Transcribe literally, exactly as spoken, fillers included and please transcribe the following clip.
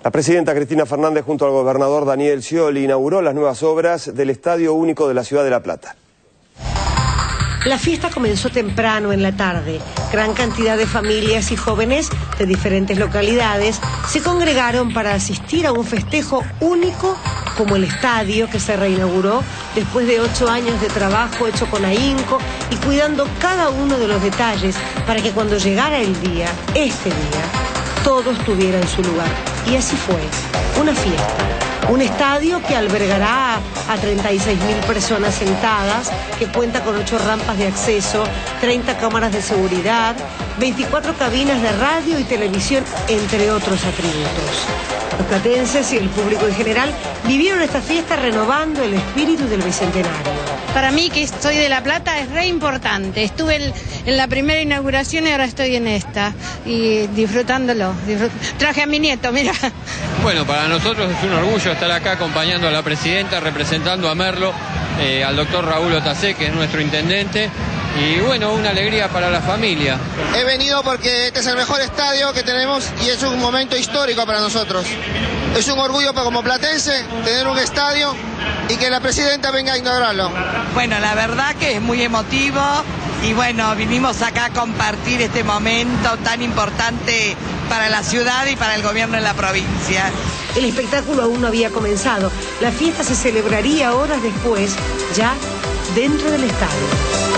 La presidenta Cristina Fernández junto al gobernador Daniel Scioli inauguró las nuevas obras del Estadio Único de la Ciudad de La Plata. La fiesta comenzó temprano en la tarde. Gran cantidad de familias y jóvenes de diferentes localidades se congregaron para asistir a un festejo único como el estadio que se reinauguró después de ocho años de trabajo hecho con ahínco y cuidando cada uno de los detalles para que cuando llegara el día, este día, todo estuviera en su lugar. Y así fue, una fiesta. Un estadio que albergará a treinta y seis mil personas sentadas, que cuenta con ocho rampas de acceso, treinta cámaras de seguridad, veinticuatro cabinas de radio y televisión, entre otros atributos. Los platenses y el público en general vivieron esta fiesta renovando el espíritu del Bicentenario. Para mí, que soy de La Plata, es re importante. Estuve en, en la primera inauguración y ahora estoy en esta, y disfrutándolo. Disfrut... Traje a mi nieto, mira. Bueno, para nosotros es un orgullo estar acá acompañando a la presidenta, representando a Merlo, eh, al doctor Raúl Otacé, que es nuestro intendente, y bueno, una alegría para la familia. He venido porque este es el mejor estadio que tenemos y es un momento histórico para nosotros. Es un orgullo para como platense tener un estadio y que la presidenta venga a inaugurarlo. Bueno, la verdad que es muy emotivo y bueno, vinimos acá a compartir este momento tan importante para la ciudad y para el gobierno de la provincia. El espectáculo aún no había comenzado. La fiesta se celebraría horas después, ya dentro del estadio.